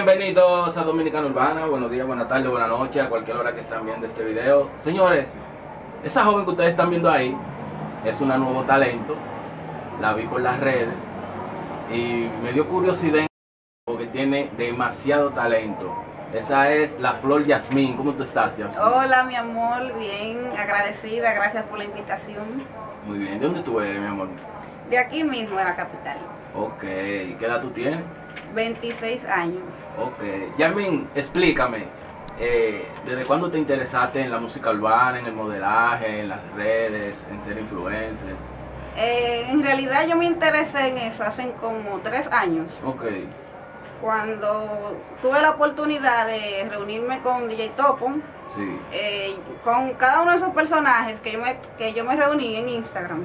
Bienvenidos a Dominicana Urbana, buenos días, buenas tardes, buenas noches, a cualquier hora que están viendo este video. Señores, esa joven que ustedes están viendo ahí es una nuevo talento, la vi por las redes y me dio curiosidad porque tiene demasiado talento. Esa es la Flor Yasmín. ¿Cómo tú estás, Yasmín? Hola, mi amor, bien, agradecida, gracias por la invitación. Muy bien, ¿de dónde tú eres, mi amor? De aquí mismo, de la capital. Ok, ¿qué edad tú tienes? 26 años. Ok, Yasmín, explícame, ¿desde cuándo te interesaste en la música urbana, en el modelaje, en las redes, en ser influencer? En realidad yo me interesé en eso hace como 3 años. Ok. Cuando tuve la oportunidad de reunirme con DJ Topo, Sí. con cada uno de esos personajes que yo me reuní en Instagram,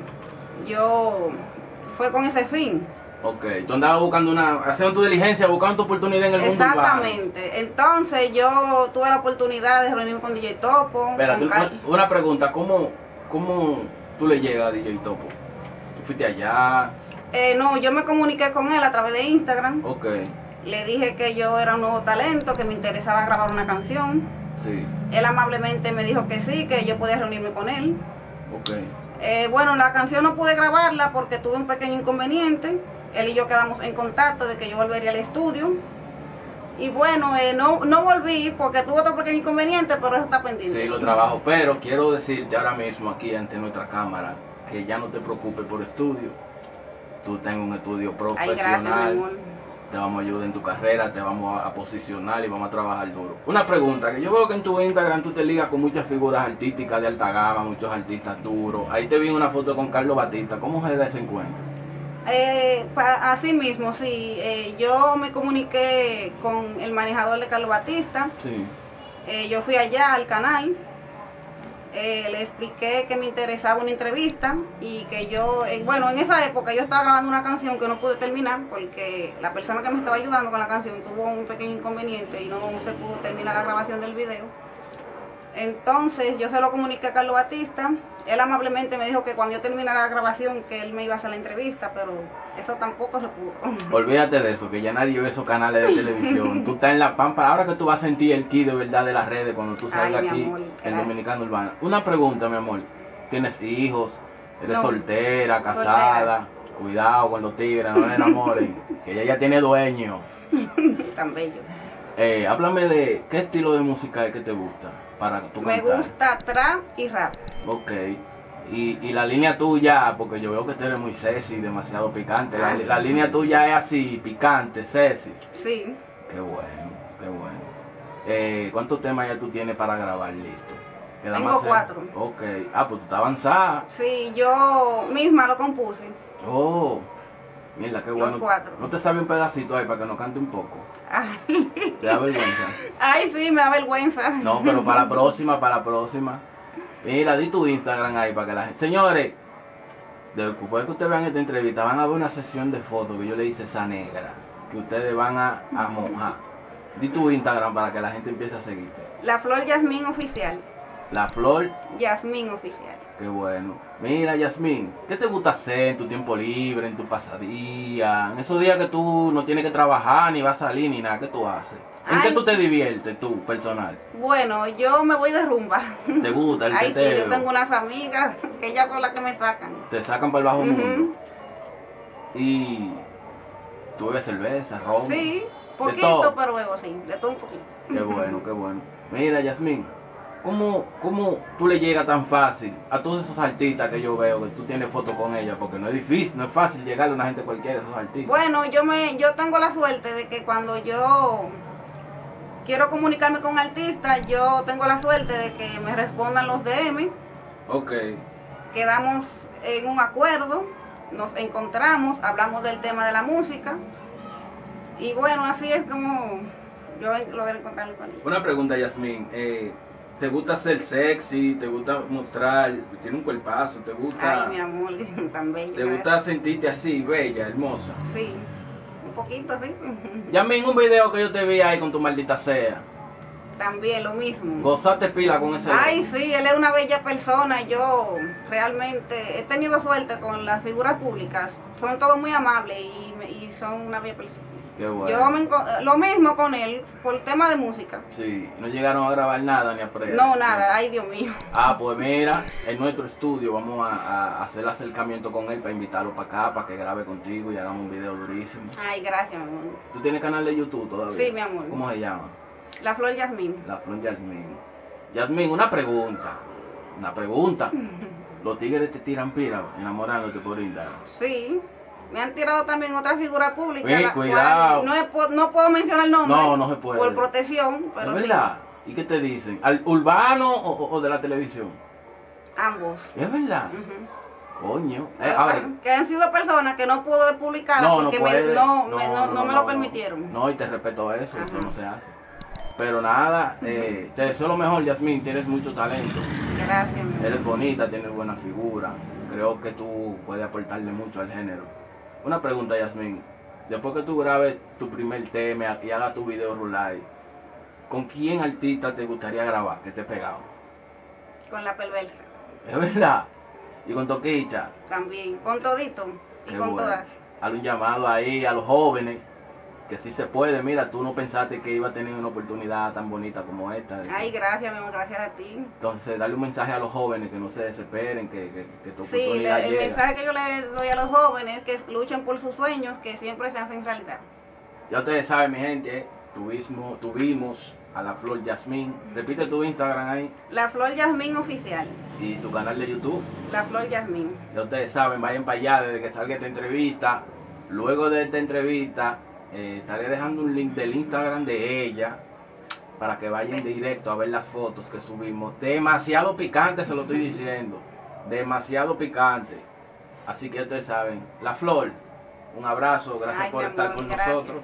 fue con ese fin. Ok, tú andabas buscando haciendo tu diligencia, buscando tu oportunidad en el mundo urbano. Exactamente. Entonces yo tuve la oportunidad de reunirme con DJ Topo. Espera, una pregunta, ¿cómo tú le llegas a DJ Topo? ¿Tú fuiste allá? No, yo me comuniqué con él a través de Instagram. Ok. Le dije que yo era un nuevo talento, que me interesaba grabar una canción. Sí. Él amablemente me dijo que sí, que yo podía reunirme con él. Ok. Bueno, la canción no pude grabarla porque tuve un pequeño inconveniente. Él y yo quedamos en contacto de que yo volvería al estudio. Y bueno, no volví porque tuve otro pequeño inconveniente, pero eso está pendiente. Sí, lo trabajo, pero quiero decirte ahora mismo aquí ante nuestra cámara que ya no te preocupes por estudio. Tú tengas un estudio Ay, gracias, mi profesional. amor. Te vamos a ayudar en tu carrera, te vamos a posicionar y vamos a trabajar duro. Una pregunta, que yo veo que en tu Instagram tú te ligas con muchas figuras artísticas de alta gama, muchos artistas duros. Ahí te vi una foto con Carlos Batista. ¿Cómo se da ese encuentro? Así mismo, sí. Yo me comuniqué con el manejador de Carlos Batista. Sí. Yo fui allá al canal. Le expliqué que me interesaba una entrevista y que yo, bueno, en esa época yo estaba grabando una canción que no pude terminar porque la persona que me estaba ayudando con la canción tuvo un pequeño inconveniente y no se pudo terminar la grabación del video. Entonces yo se lo comuniqué a Carlos Batista. Él amablemente me dijo que cuando yo terminara la grabación que él me iba a hacer la entrevista, pero eso tampoco se pudo. Olvídate de eso, que ya nadie ve esos canales de televisión. Tú estás en la pampa. Ahora que tú vas a sentir el ki de verdad de las redes cuando tú salgas aquí en Dominicana Urbana. Una pregunta, mi amor. ¿Tienes hijos? ¿Eres soltera, casada? Soltera. Cuidado con los tigres, no se enamoren. Que ella ya tiene dueño. Tan bello. Háblame de qué estilo de música es que te gusta para tu cantar. Me gusta trap y rap. Ok. Y la línea tuya, porque yo veo que tú eres muy sexy, demasiado picante. La línea tuya es así, picante, sexy. Sí. Qué bueno, qué bueno. ¿Cuántos temas ya tú tienes para grabar listo? Tengo 4. Ok. Ah, pues tú estás avanzada. Sí, yo misma lo compuse. Oh, mira, qué bueno. Los 4. ¿No te sabe un pedacito ahí para que nos cante un poco? Ay. ¿Te da vergüenza? Ay, sí, me da vergüenza. No, pero para la próxima. Mira, di tu Instagram ahí para que la gente... Señores, después que ustedes vean esta entrevista, van a ver una sesión de fotos que yo le hice esa negra, que ustedes van a mojar. Di tu Instagram para que la gente empiece a seguirte. La Flor Yasmín Oficial. La Flor Yasmín Oficial. Qué bueno. Mira, Yasmín, ¿qué te gusta hacer en tu tiempo libre, en tu pasadía? En esos días que tú no tienes que trabajar, ni vas a salir, ni nada, ¿qué tú haces? ¿En qué tú te diviertes, tú, personal? Bueno, yo me voy de rumba. ¿Te gusta el Ay, teteo? sí, yo tengo unas amigas que ellas son las que me sacan. Te sacan para el bajo mundo. Y tú bebes cerveza, ron. Sí, poquito, pero bebo, sí, de todo un poquito. Qué bueno, qué bueno. Mira, Yasmín, ¿cómo tú le llegas tan fácil a todos esos artistas que yo veo, que tú tienes fotos con ellos? Porque no es difícil, no es fácil llegarle a una gente cualquiera, a esos artistas. Bueno, yo tengo la suerte de que cuando yo quiero comunicarme con artistas, yo tengo la suerte de que me respondan los DM. Ok. Quedamos en un acuerdo, nos encontramos, hablamos del tema de la música. Y bueno, así es como yo logré encontrarme con ellos. Una pregunta, Yasmín. ¿Te gusta ser sexy? ¿Te gusta mostrar? Tiene un cuerpazo, ¿te gusta? Ay, mi amor, tan bella. ¿Te gusta sentirte así, bella, hermosa? Sí, un poquito, sí. Yasmín, un video que yo te vi ahí con tu maldita sea. También lo mismo. Gozaste pila con ese. Ay, sí, él es una bella persona. Yo realmente he tenido suerte con las figuras públicas. Son todos muy amables y son una bella persona. Qué bueno. Lo mismo con él, por tema de música. Sí, no llegaron a grabar nada ni a pre. No, nada, ay Dios mío. Ah, pues mira, en nuestro estudio vamos a hacer el acercamiento con él para invitarlo para acá, para que grabe contigo y hagamos un video durísimo. Ay, gracias, mi amor. ¿Tú tienes canal de YouTube todavía? Sí, mi amor. ¿Cómo se llama? La Flor Yasmín. La Flor Yasmín. Yasmín, una pregunta. Una pregunta. ¿Los tigres te tiran pira enamorándote por Instagram? Sí. Me han tirado también otra figura pública. Sí, la cuidado. cual no puedo mencionar el nombre. No, no se puede. Por protección, pero ¿Es sí. verdad? ¿Y qué te dicen? ¿Al urbano o de la televisión? Ambos. ¿Es verdad? Ujú. Coño. Ahora, Que han sido personas que no pude publicar porque no me lo permitieron. No, y te respeto eso, Ajá. eso no se hace. Pero nada, te deseo lo mejor, Yasmín, tienes mucho talento. Gracias, mi amor. Eres bonita, tienes buena figura. Creo que tú puedes aportarle mucho al género. Una pregunta, Yasmín. Después que tú grabes tu primer tema y hagas tu video rular, ¿con quién artista te gustaría grabar que esté pegado? Con la perversa. ¿Es verdad? Y con Toquicha. También. Con todito. Y Qué con bueno. todas. Haz un llamado ahí a los jóvenes, que sí se puede. Mira, tú no pensaste que iba a tener una oportunidad tan bonita como esta. Ay, gracias, mi amor. Gracias a ti. Entonces, darle un mensaje a los jóvenes que no se desesperen, que tu Sí, oportunidad el llega. mensaje que yo le doy a los jóvenes es que luchen por sus sueños, que siempre se hacen realidad. Ya ustedes saben, mi gente, tuvimos a la Flor Yasmín. Repite tu Instagram ahí La Flor Yasmín oficial. y tu canal de YouTube. La Flor Yasmín. Ya ustedes saben, vayan para allá desde que salga esta entrevista. Luego de esta entrevista, estaré dejando un link del Instagram de ella para que vayan directo a ver las fotos que subimos. Demasiado picante, se lo estoy diciendo. Demasiado picante. Así que ustedes saben. La Flor, un abrazo, gracias Ay, por mi estar amor, con gracias. nosotros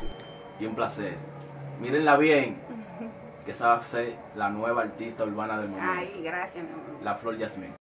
y un placer. Mírenla bien, que esa va a ser la nueva artista urbana del momento. Ay, gracias, mi amor. La Flor Yasmín.